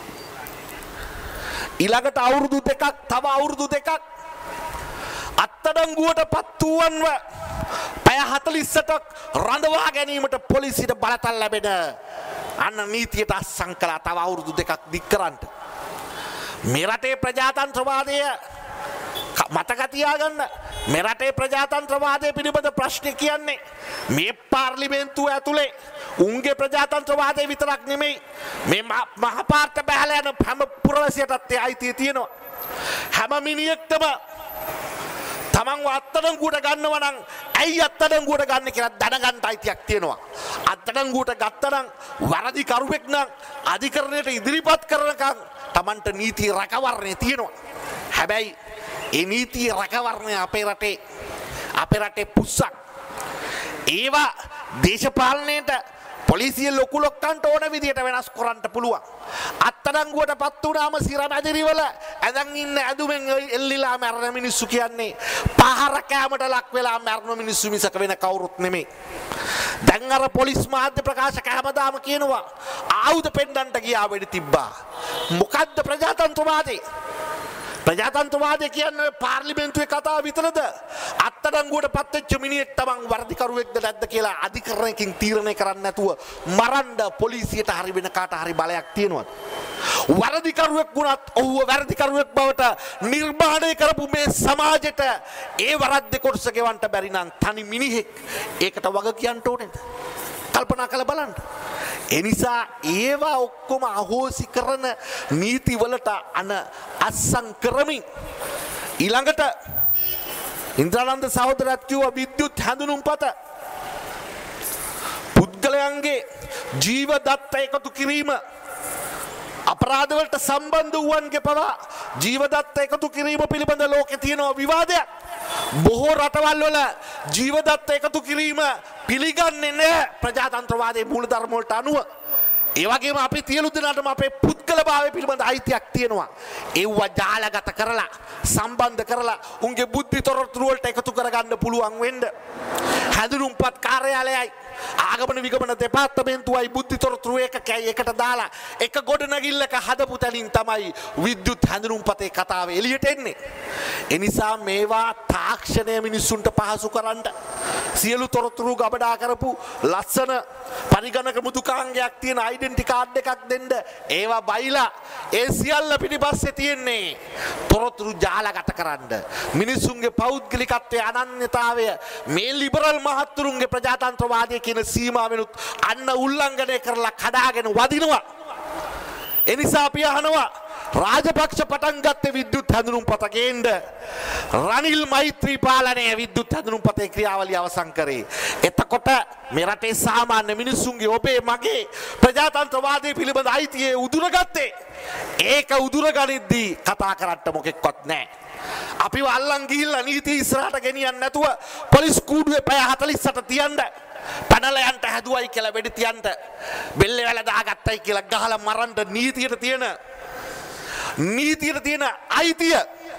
ඊළඟට අවුරුදු දෙකක් තව අවුරුදු දෙකක් අත්අඩංගුවට පත් වූවන්ව පැය හතළිස් අටක් රඳවා ගැනීමට පොලිසියට බලතල් ලැබෙන අන්න නීතියට අත්සන් කළා තව අවුරුදු දෙකක් දික් කරන්න. මේ රටේ ප්‍රජාතන්ත්‍රවාදය මතක තියාගන්න. මේ රටේ ප්‍රජාතන්ත්‍රවාදය පිළිබඳ ප්‍රශ්නේ කියන්නේ මේ පාර්ලිමේන්තුව ඇතුලේ උන්ගේ ප්‍රජාතන්ත්‍රවාදය විතරක් නෙමෙයි මේ මහපාර්ත බහලා යන හැම පුරවැසියටත් ඒ අයිතිය තියෙනවා. හැම මිනිහෙක්ටම තමන්ව අත්අඩංගුවට ගන්නවා නම් ඇයි අත්අඩංගුවට ගන්න කියලා දැනගන්න අයිතියක් තියෙනවා. අත්අඩංගුවට ගත්තනම් වරදි කරුවෙක් නම් අධිකරණයට ඉදිරිපත් කරනකම් තමන්ට නීති රැකවරණය තියෙනවා. හැබැයි ඒ නීති රැකවරණය අපේ රටේ අපේ රටේ පුස්සක්. ඒවා දේශපාලනයට පොලිසිය ලොකු ලොක්කන්ට ඕන විදියට වෙනස් කරන්න පුළුවන්. අත්අඩංගුවට පත් වුණාම සිරමැදිරිවල ඇඳන් ඉන්න ඇදුමෙන් එල්ලිලා මැරෙන මිනිස්සු කියන්නේ පහර කෑමට ලක් වෙලා මැරෙන මිනිස්සු මිසක වෙන කවුරුත් නෙමෙයි. දැන් අර පොලිස් මාධ්‍ය ප්‍රකාශක හැමදාම කියනවා ආයුධ පෙන්නන්නට ගියා වෙඩි තිබ්බා. මොකද්ද ප්‍රජාතන්ත්‍රවාදී? ප්‍රජාතන්ත්‍රවාදය කියන්නේ පාර්ලිමේන්තුවේ කතාව විතරද? අත්අඩංගුවට පත් වෙච්ච මිනිහෙක් තමන් වර්ධිකරුවෙක්ද නැද්ද කියලා අධිකරණයකින් තීරණය කරන්න නැතුව මරන්න පොලිසියට හරි වෙන කාට හරි බලයක් තියෙනවද? වර්ධිකරුවෙක් වුණත් ඔහුව වර්ධිකරුවෙක් බවට නිර්මාණය කරපු මේ සමාජයට ඒ වරද්ද කොටස ගෙවන්න බැරි නම් තනි මිනිහෙක් ඒකට වග කියන්න ඕනේද? කල්පනා කරලා බලන්න. එනිසා ඒවා ඔක්කොම අහෝසි කරන නීතිවලට අන අස්සම් කරමින් ඊළඟට ඉන්ද්‍රානන්ද සහෝදරයත් කිව්වා විද්‍යුත් හැඳුනුම්පත පුද්ගලයන්ගේ ජීව දත්ත එකතු කිරීම අපරාධවලට සම්බන්ධ වූවන්ගේ පවා ජීව දත්ත එකතු කිරීම පිළිබඳ ලෝකේ තියෙන විවාදයක්. බොහෝ රටවල් වල ජීව දත්ත එකතු කිරීම පිළිගන්නේ නැහැ ප්‍රජාතන්ත්‍රවාදයේ මූලධර්ම වලට අනුව. ඒ වගේම අපි සියලු දෙනාටම අපේ පුද්ගලභාවය පිළිබඳ අයිතියක් තියෙනවා. ඒව ජාලගත කරලා සම්බන්ධ කරලා උන්ගේ බුද්ධි තොරතුරු වලට එකතු කරගන්න පුළුවන් වෙන්න. හැඳුනුම්පත් කාර්යාලයයි ආගමන විගමන දෙපාර්තමේන්තුවයි බුද්ධි තොරතුරු එකකයි එකට දාලා එක ගොඩනැගිල්ලක හදපු තැනින් තමයි විද්‍යුත් හැඳුනුම්පතේ කතාව එළියට එන්නේ. ඒ නිසා මේවා තාක්ෂණය මිනිස්සුන්ට පහසු කරන්න සියලු තොරතුරු ගබඩා කරපු ලස්සන පරිගණක මෘදුකාංගයක් තියෙන ඩෙන්ටි කාඩ් එකක් දෙන්න ඒවා බයිලා ඒ සියල්ල පිටිපස්සේ තියෙන්නේ තොරතුරු ජාලගත කරන්න මිනිසුන්ගේ පෞද්ගලිකත්වයේ අනන්‍යතාවය මේ ලිබරල් මහත්තුරුන්ගේ ප්‍රජාතන්ත්‍රවාදයේ කියන සීමාවෙනුත් අන්න උල්ලංඝනය කරලා කඩාගෙන වදිනවා. එනිසා අපි අහනවා රාජපක්ෂ පටන් ගත්තේ විද්‍යුත් හැඳුනුම්පත ගේන්න රනිල් මෛත්‍රීපාලනේ විද්‍යුත් හැඳුනුම්පතේ ක්‍රියාවලිය අවසන් කරේ. එතකොට මේ රටේ සාමාන්‍ය මිනිසුන්ගේ ඔබේ මගේ ප්‍රජාතන්ත්‍රවාදයේ පිළිබඳ අයිතිය උදුරගත්තේ. ඒක උදුරගනිද්දී කතා කරන්න මොකෙක්වත් නැහැ. අපිව අල්ලන් ගිහිල්ලා නීති ඉස්සරහට ගෙනියන්න නැතුව පොලිස් කූඩුවේ පැය හතළිස් අට තියන්න පැනලයන්ට හැදුවයි කියලා වෙඩි තියන්න බෙල්ලේ වැල දාගත්තයි කියලා ගහලා මරන්න නීතියට තියෙන නීතියට තියෙන අයිතිය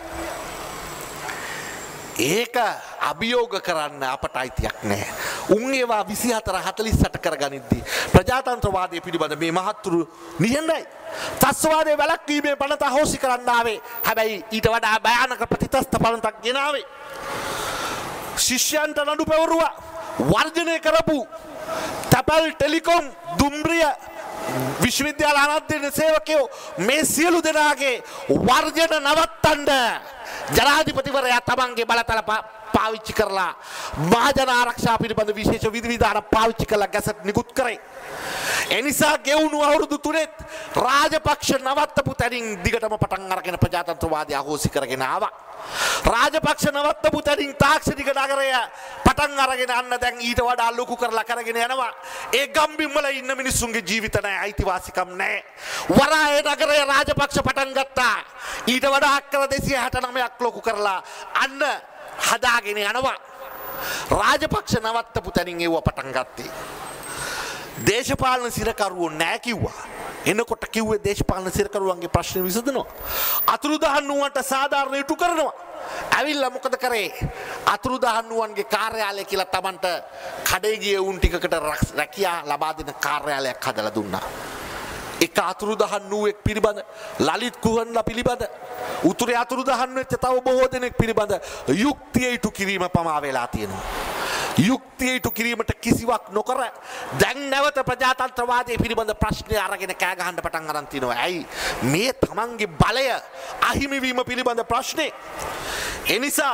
ඒක අභියෝග කරන්න අපට අයිතියක් නැහැ. උන් ඒවා විසි හතර හතළිස් අට කරගනිද්දී ප්‍රජාතන්ත්‍රවාදයේ පිළිබඳ මේ මහත්තුරු නිහඬයි. ත්‍රස්තවාදයේ වැළැක්වීමේ පනත අහෝසි කරන්න ආවේ. හැබැයි ඊට වඩා භයානක ප්‍රතිත්‍රස්ත පනතක් ගෙනාවේ. ශිෂ්‍යයන්ට නඩු පැවරුවා. වර්ජනය කරපු තැපැල් ටෙලිකොම් දුම්රිය විශ්වවිද්‍යාල අනධ්‍යයන සේවකයෝ මේ සියලු දෙනාගේ වර්ජන නවත්තන්න ජනාධිපතිවරයා තමන්ගේ බලතල පාවිච්චි කරලා මහජන ආරක්ෂා පිළිබඳ විශේෂ විධිවිධාන පාවිච්චි කරලා ගැසට් නිකුත් කරේ. එනිසා ගෙවුණු අවුරුදු තුනෙත් රාජපක්ෂ නවත්තපු තැනින් දිගටම පටන් අරගෙන ප්‍රජාතන්ත්‍රවාදය අහෝසි කරගෙන ආවා. රාජපක්ෂ නවත්තපු තැනින් තාක්ෂණික නගරය පටන් අරගෙන අන්න දැන් ඊට වඩා ලොකු කරලා කරගෙන යනවා. ඒ ගම්බිම් වල ඉන්න මිනිස්සුන්ගේ ජීවිත නැහැ, අයිතිවාසිකම් නැහැ. වරායේ නගරය රාජපක්ෂ පටන් ගත්තා. ඊට වඩා අක්කර දෙසිය හැට නවයක් ලොකු කරලා අන්න හදාගෙන යනවා. රාජපක්ෂ නවත්තපු තැනින් ඒව පටන් ගත්තේ. දේශපාලන සිරකරුවෝ නැහැ කිව්වා. එනකොට කිව්වේ දේශපාලන සිරකරුවන්ගේ ප්‍රශ්න විසඳනවා. අතුරුදහන් නුවන්ට සාධාරණ ඉටු කරනවා. ඇවිල්ලා මොකද කරේ? අතුරුදහන් නුවන්ගේ කාර්යාලය කියලා Tamanට කඩේ ගිය උන් ටිකකට රැකියා ලබා දෙන කාර්යාලයක් හදලා දුන්නා. එක අතුරුදහන් නුවෙක් පිළිබඳ ලලිත් කුහන්ලා පිළිබඳ උතුරේ අතුරුදහන් වෙච්ච තව බොහෝ දෙනෙක් පිළිබඳ යුක්තිය ඉටු කිරීම පමා වෙලා තියෙනවා. යුක්තිය ඉටු කිරීමට කිසිවක් නොකර දැන් නැවත ප්‍රජාතන්ත්‍රවාදයේ පිළිබඳ ප්‍රශ්න අරගෙන කෑ ගහන්න පටන් අරන් තිනවා. ඇයි මේ තමන්ගේ බලය අහිමි වීම පිළිබඳ ප්‍රශ්නේ? එනිසා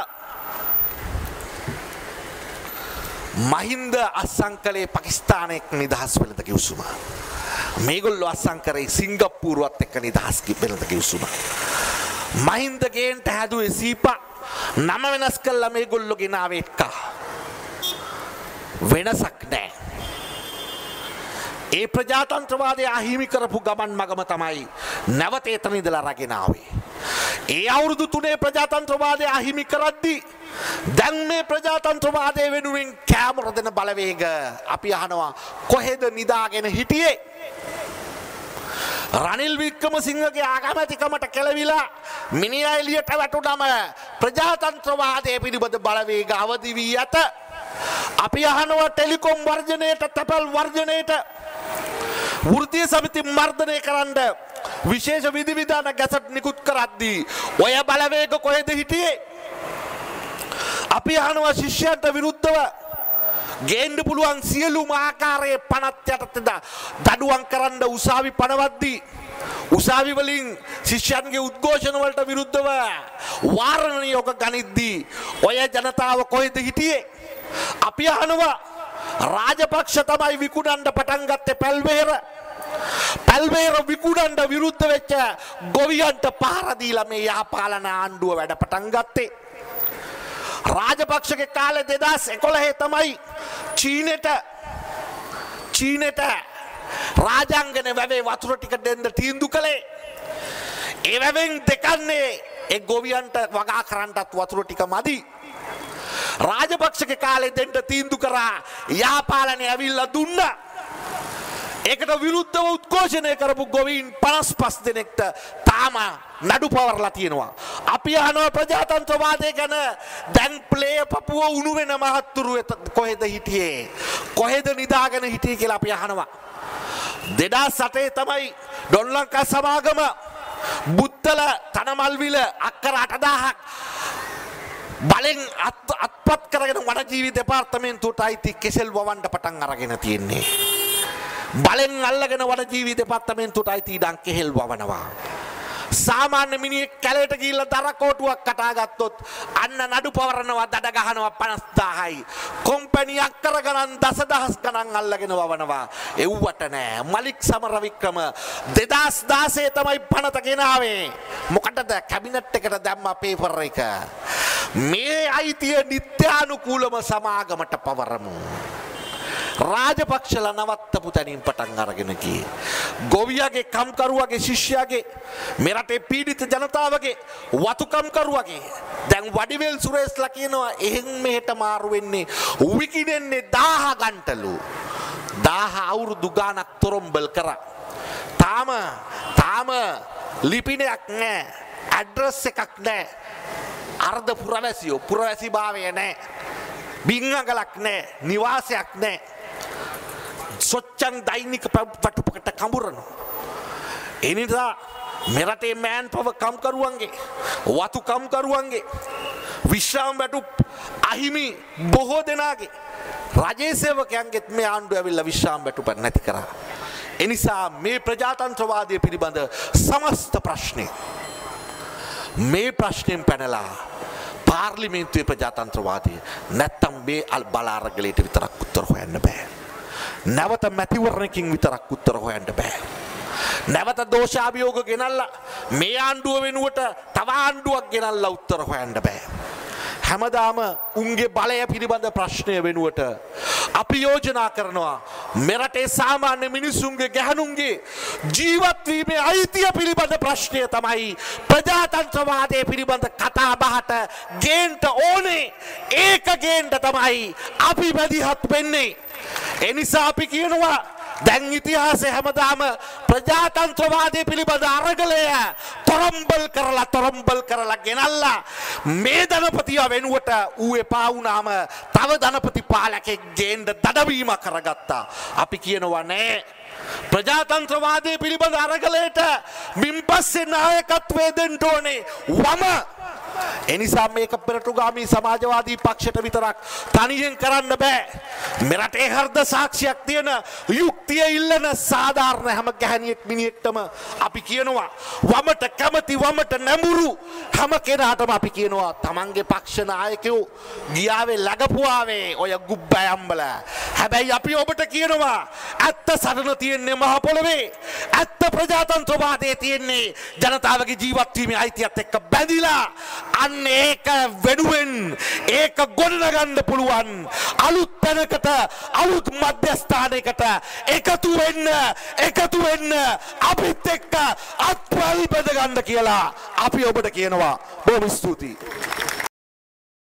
මහින්ද අස්සංකලේ පාකිස්තානයේ නිදහස් වෙලද කිව්සුම. මේගොල්ලෝ අස්සං කරේ සිංගප්පූරුවත් එක්ක නිදහස් වෙලද කිව්සුම. මහින්ද ගේන්ට හැදුවේ සීපා නම වෙනස් කළා මේගොල්ලෝ ගෙනාවේ එක. වෙනසක් නැහැ. ඒ ප්‍රජාතන්ත්‍රවාදය අහිමි කරපු ගමන් මගම තමයි නැවත එතන ඉඳලා රැගෙන ආවේ. ඒ අවුරුදු තුනේ ප්‍රජාතන්ත්‍රවාදය අහිමි කරද්දී දැන් මේ ප්‍රජාතන්ත්‍රවාදය වෙනුවෙන් කැමර දෙන බලවේග අපි අහනවා කොහෙද නිදාගෙන හිටියේ? රනිල් වික්‍රමසිංහගේ ආගමැතිකමට කෙලවිලා මිනිහා එළියට වැටුනම ප්‍රජාතන්ත්‍රවාදය පිළිබඳ බලවේග අවදි වී ඇත. අපි අහනවා ටෙලිකොම් වර්ජනයට, තැපැල් වර්ජනයට, වෘත්තීය සමිති මර්ධනය කරන්න විශේෂ විධිවිධාන ගැසට් නිකුත් කරද්දී ඔය බලවේග කොහෙද හිටියේ? අපි අහනවා ශිෂ්‍යයන්ට විරුද්ධව ගේන්න පුළුවන් සියලුම ආකාරයේ පනත් යටතේ දඩුවම් කරන්න උසාවි පනවද්දී උසාවි වලින් ශිෂ්‍යයන්ගේ උද්ඝෝෂණ වලට විරුද්ධව වාරණ නියෝග ගනිද්දී ඔය ජනතාව කොහෙද හිටියේ? අපි අහනවා රාජපක්ෂ තමයි විකුණන්න පටන් ගත්තේ පැල්වෙහෙර. පැල්වෙහෙර විකුණන්න විරුද්ධ වෙච්ච ගොවියන්ට පහර දීලා මේ යහපාලන ආණ්ඩුව වැඩ පටන් ගත්තේ. රාජපක්ෂගේ කාලේ දෙදාස් එකොළහ තමයි චීනෙට චීනෙට රාජාංගන වැවේ වතුර ටික දෙන්න තීන්දුව කළේ. ඒ වැවෙන් දෙකන්නේ ඒ ගොවියන්ට වගා කරන්නත් වතුර ටික මදි. රාජපක්ෂගේ කාලේ දෙන්න තීන්දුව කරා යහපාලනය ඇවිල්ලා දුන්නා. ඒකට විරුද්ධව උද්ඝෝෂණය කරපු ගොවීන් පනස් පහ දෙනෙක්ට තාම නඩු පවරලා තියෙනවා. අපි අහනවා ප්‍රජාතන්ත්‍රවාදය ගැන දැන් ප්ලේ පපුව උණු වෙන මහත්තුරු කොහෙද හිටියේ? කොහෙද නිදාගෙන හිටියේ කියලා අපි අහනවා. දෙදාස් අටේ තමයි ඩොන් ලංකා සමාගම බුත්තල තනමල්විල අක්කර අටදාහක් බලෙන් අත්පත් කරගෙන වනජීවි දෙපාර්තමේන්තුවට අයිති කෙසෙල් වවන්න පටන් අරගෙන තියෙන්නේ. බලෙන් අල්ලගෙන වනජීවි දෙපාර්තමේන්තුවට අයිති ඉඩම් කෙහෙල් වවනවා. සාමාන්‍ය මිනිහෙක් කැලේට ගිහිල්ලා දරකෝටුවක් කතා ගත්තොත් අන්න නඩු පවරනවා, දඩ ගහනවා පනස් දාහයි. කොම්පැනි අක්කර ගණන් දසදහස් ගණන් අල්ලගෙන වවනවා. එව්වට නෑ. මලික් සමරවික්‍රම දෙදාස් දාසයේ තමයි පනත ගෙනාවේ. මොකටද? කැබිනට් එකට දැම්මා පේපර් එක. මේ අයිතිය නිත්‍යානුකූලව සමාගමට පවරමු. රාජපක්ෂලා නවත්තපු තැනින් පටන් අරගෙන ගියේ. ගොවියාගේ කම්කරුවාගේ ශිෂ්‍යයාගේ මේ රටේ පීඩිත ජනතාවගේ වතුකම්කරුවාගේ දැන් වඩිවේල් සුරේස්ලා කියනවා එහෙන් මෙහෙට මාරු වෙන්නේ විකිනෙන්නේ දාහ ගන්ටලු. දාහ අවුරුදු ගානක් තොරම්බල් කරා. තාම තාම ලිපිනයක් නැහැ. ඇඩ්‍රස් එකක් නැහැ. අර්ධ පුරවැසියෝ පුරවැසි භාවය නැහැ. බිංගලක් නැහැ. නිවාසයක් නැහැ. සොච්චන් දෛනික වටුපකට කඹරනවා. ඒ නිසා මෙරටේ මෑන් පව කම්කරුවන්ගේ වතු කම්කරුවන්ගේ විශ්‍රාම වැටුප් අහිමි බොහෝ දෙනාගේ රජයේ සේවකයන්ගෙත් මේ ආණ්ඩුව ඇවිල්ලා විශ්‍රාම වැටුප නැති කරා. ඒ නිසා මේ ප්‍රජාතන්ත්‍රවාදය පිළිබඳ සමස්ත ප්‍රශ්නේ මේ ප්‍රශ්නෙන් පැනලා පාර්ලිමේන්තුවේ ප්‍රජාතන්ත්‍රවාදය නැත්තම් මේ බලාරගලයට විතරක් උත්තර හොයන්න බෑ. නැවත මැතිවරණකින් විතරක් උත්තර හොයන්න බෑ. නැවත දෝෂාභියෝග ගෙනල්ලා මේ ආණ්ඩුව වෙනුවට තව ආණ්ඩුවක් ගෙනල්ලා උත්තර හොයන්න බෑ. හැමදාම උන්ගේ බලය පිළිබඳ ප්‍රශ්නය වෙනුවට අපි යෝජනා කරනවා මෙරටේ සාමාන්‍ය මිනිසුන්ගේ ගැහණුන්ගේ ජීවත් වීමේ අයිතිය පිළිබඳ ප්‍රශ්නය තමයි ප්‍රජාතන්ත්‍රවාදය පිළිබඳ කතා බහට ගේන්න ඕනේ. ඒක ගේන්න තමයි අපි බැදිහත් වෙන්නේ. ඒ නිසා අපි කියනවා දැන් ඉතිහාසයේ හැමදාම ප්‍රජාතන්ත්‍රවාදය පිළිබඳ අරගලය තොරම්බල් කරලා තොරම්බල් කරලා ගෙනල්ලා මේ ධනපතිය වෙනුවට ඌ එපා වුණාම තව ධනපති පාලකෙක් ගේන්න දඩවීම කරගත්තා. අපි කියනවා නෑ ප්‍රජාතන්ත්‍රවාදය පිළිබඳ අරගලයට මින්පස්සේ නායකත්වය දෙන්න ඕනේ වම. එනිසා මේක පෙරටුගාමී සමාජවාදී පක්ෂයට විතරක් තනියෙන් කරන්න බෑ. මෙරටේ හෘද සාක්ෂියක් තියෙන යුක්තිය ඉල්ලන සාධාරණ හැම ගැහණියෙක් මිනිහෙක්ටම අපි කියනවා වමට කැමති වමට නැඹුරු හැම කෙනාටම අපි කියනවා තමන්ගේ පක්ෂ නායකයෝ ගියාවේ ලගපුවාවේ ඔය ගුබ්බයම්බල හැබැයි අපි ඔබට කියනවා ඇත්ත සටන තියෙන්නේ මහ පොළවේ. ඇත්ත ප්‍රජාතන්ත්‍රවාදයේ තියෙන්නේ ජනතාවගේ ජීවත් වීමේ අයිතියත් එක්ක බැඳිලා. අන්න ඒක වෙනුවෙන් ඒක ගොඩනගන්න පුළුවන් අලුත් තැනකට අලුත් මධ්‍යස්ථානයකට එකතු වෙන්න එකතු වෙන්න අපිත් එක්ක අත්පල් බඳ ගන්න කියලා අපි ඔබට කියනවා. බොහොම ස්තුතියි.